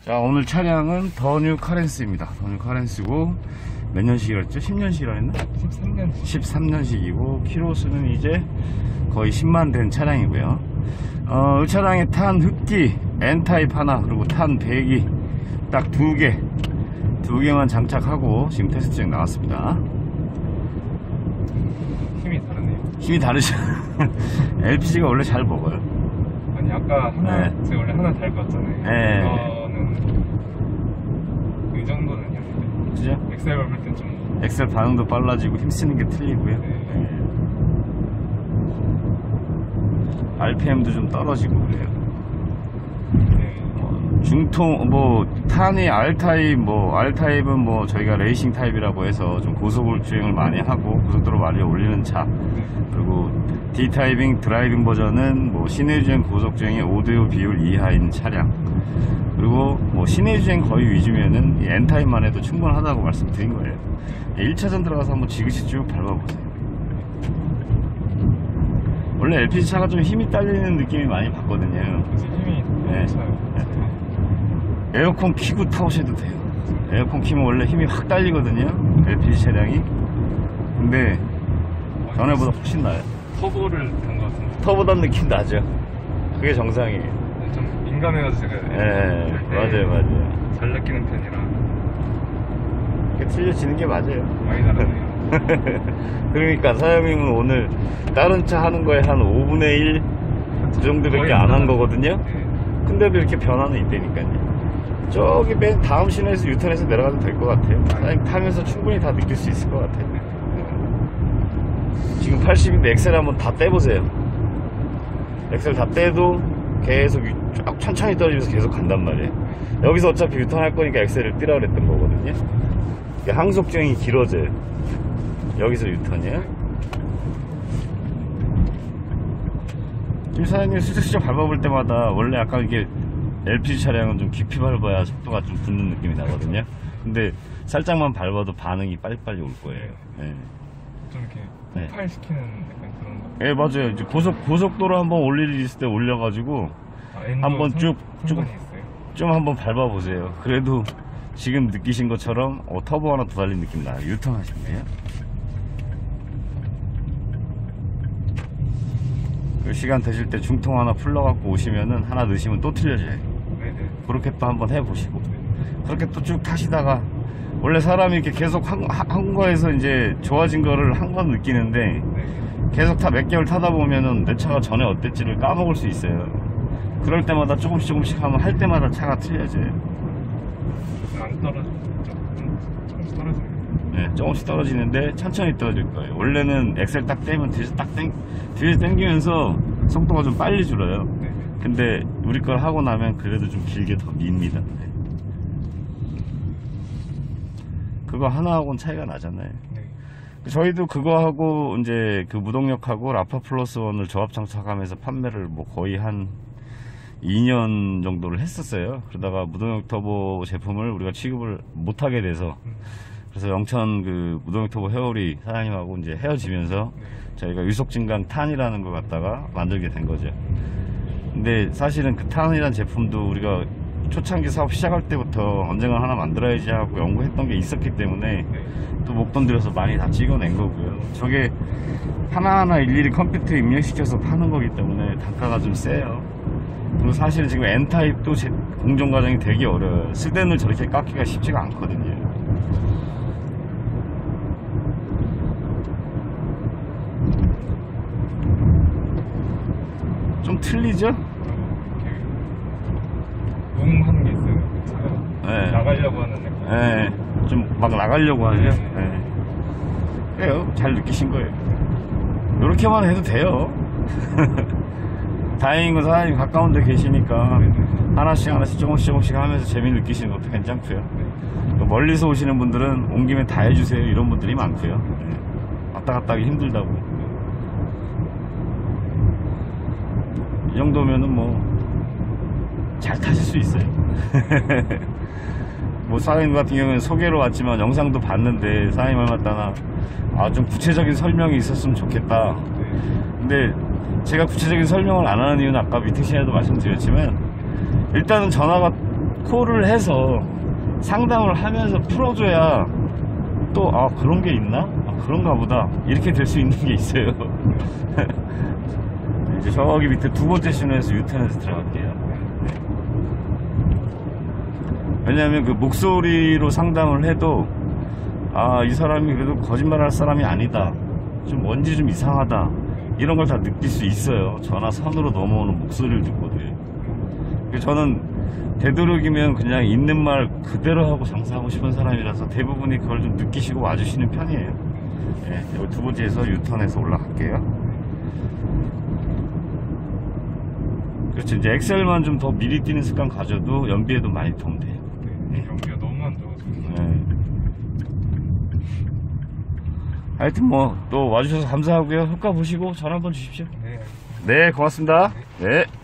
자, 오늘 차량은 더 뉴 카렌스입니다. 더 뉴 카렌스고 몇 년식이라 했죠? 10년식이라 했나? 13년식이고 키로수는 이제 거의 10만 된 차량이고요. 이 차량에 탄 흡기 N타입 하나, 그리고 탄 배기 딱 두 개만 장착하고 지금 테스트장 나왔습니다. 힘이 다르네요. 힘이 다르죠? LPG가 원래 잘 먹어요. 아니 아까 하나, 네. 제가 원래 하나 달고 왔잖아요. 네. 이거는 그 정도는 아니었는데 그죠? 엑셀 밟을 땐 좀 엑셀 반응도 빨라지고 힘쓰는 게 틀리고요. 네. RPM도 좀 떨어지고 그래요. 네. 중통 탄이 R타입 R타입은 저희가 레이싱 타입이라고 해서 좀 고속 주행을 많이 하고 고속도로 많이 올리는 차, 그리고 D타입ing 드라이빙 버전은 시내 주행 고속 주행의 5대5 비율 이하인 차량, 그리고 시내 주행 거의 위주면은 N타입만 해도 충분하다고 말씀드린 거예요. 1차전 들어가서 한번 지그시 쭉 밟아보세요. 원래 LPG 차가 좀 힘이 딸리는 느낌이 많이 받거든요. 그치, 힘이 네. 차요. 에어컨 키고 타오셔도 돼요. 에어컨 키면 원래 힘이 확 딸리거든요, LPG 차량이. 근데 전에보다 훨씬 나아요. 터보를 단 것 같은데. 터보단 느낌 나죠. 그게 정상이에요. 좀 민감해가지고 제가 예, 맞아요. 잘 느끼는 편이라 그게 틀려지는 게 맞아요. 많이 다르네요. 그러니까 사장님은 오늘 다른 차 하는 거에 한 5분의 1 그 정도밖에 안 한 거거든요. 네. 근데도 이렇게 변화는 있다니까요. 저기 맨 다음 시내에서 유턴해서 내려가도 될 것 같아요. 사장님 타면서 충분히 다 느낄 수 있을 것 같아요. 지금 80인데 엑셀 한번 다 떼보세요. 엑셀 다 떼도 계속 쭉 천천히 떨어지면서 계속 간단 말이에요. 여기서 어차피 유턴할 거니까 엑셀을 떼라 그랬던 거거든요. 항속 주행이 길어져요. 여기서 유턴이에요. 지금 사장님 슬쩍슬쩍 밟아볼 때마다 원래 아까 이게 LPG 차량은 좀 깊이 밟아야 속도가 좀 붙는 느낌이 나거든요. 근데 살짝만 밟아도 반응이 빨리빨리 올 거예요. 네. 좀 이렇게 폭발시키는 약간 그런 거. 예, 맞아요. 이제 고속도로 한번 올릴 일 있을 때 올려가지고 한번 좀 한번 밟아보세요. 그래도 지금 느끼신 것처럼 터보 하나 더 달린 느낌 나요. 유턴 하시면 돼요. 그 시간 되실 때 중통 하나 풀러갖고 오시면은 하나 넣으시면 또 틀려져요. 네네. 그렇게 또 한번 해보시고, 그렇게 또 쭉 타시다가 원래 사람이 이렇게 계속 한 거에서 이제 좋아진 거를 한 번 느끼는데 네. 계속 몇 개월 타다 보면은 내 차가 전에 어땠지를 까먹을 수 있어요. 그럴 때마다 조금씩 하면 할 때마다 차가 틀려져요. 안 떨어져. 조금씩 떨어지네요. 네, 조금씩 떨어지는데 천천히 떨어질 거예요. 원래는 엑셀 딱 떼면 뒤에서 당기면서 속도가 좀 빨리 줄어요. 네. 근데 우리 걸 하고 나면 그래도 좀 길게 더 밉니다. 네. 그거 하나하고는 차이가 나잖아요. 네. 저희도 그거하고 이제 그 무동력하고 라파 플러스 원을 조합 장착하면서 판매를 거의 한 2년 정도를 했었어요. 그러다가 무동력 터보 제품을 우리가 취급을 못하게 돼서, 그래서 영천 그 무동력 터보 헤어리 사장님하고 이제 헤어지면서 저희가 유속진강 탄이라는 걸 갖다가 만들게 된 거죠. 근데 사실은 그 탄이라는 제품도 우리가 초창기 사업 시작할 때부터 언젠가 하나 만들어야지 하고 연구했던 게 있었기 때문에 또 목돈 들여서 많이 다 찍어낸 거고요. 저게 하나하나 일일이 컴퓨터에 입력시켜서 파는 거기 때문에 단가가 좀 세요. 그리고 사실 지금 N타입도 공정 과정이 되게 어려워요. 스댄을 저렇게 깎기가 쉽지가 않거든요. 좀 틀리죠? 하는 게 있어요. 차가 네. 나가려고 하는 느낌. 네, 좀 막 나가려고 하죠. 네. 그래요. 잘 느끼신 거예요. 이렇게만 해도 돼요. 다행인 건 사장님 가까운 데 계시니까 하나씩 조금씩 하면서 재미 느끼시는 것도 괜찮고요. 또 멀리서 오시는 분들은 온 김에 다 해주세요 이런 분들이 많고요. 네. 왔다 갔다 하기 힘들다고. 이 정도면은 잘 타실 수 있어요. 사장님 같은 경우는 소개로 왔지만 영상도 봤는데 사장님 얼마나 좀 구체적인 설명이 있었으면 좋겠다. 근데 제가 구체적인 설명을 안 하는 이유는 아까 미팅 시간에도 말씀드렸지만 일단은 전화가 콜을 해서 상담을 하면서 풀어줘야 또 아 그런 게 있나? 아, 그런가 보다 이렇게 될 수 있는 게 있어요. 이제 저기 밑에 두 번째 신호에서 유턴해서 들어갈게요. 네. 왜냐하면 그 목소리로 상담을 해도 아 이 사람이 그래도 거짓말할 사람이 아니다, 좀 뭔지 좀 이상하다, 이런 걸 다 느낄 수 있어요. 전화 선으로 넘어오는 목소리를 듣거든요. 그래서 저는 되도록이면 그냥 있는 말 그대로 하고 장사하고 싶은 사람이라서 대부분이 그걸 좀 느끼시고 와주시는 편이에요. 네, 여기 두 번째에서 유턴해서 올라갈게요. 그렇죠. 이제 엑셀만 좀 더 미리 뛰는 습관 가져도 연비에도 많이 도움돼요. 네, 연비가 너무 안 좋아서. 네. 하여튼 뭐 또 와주셔서 감사하고요. 효과 보시고 전화 한번 주십시오. 네. 네, 고맙습니다. 네.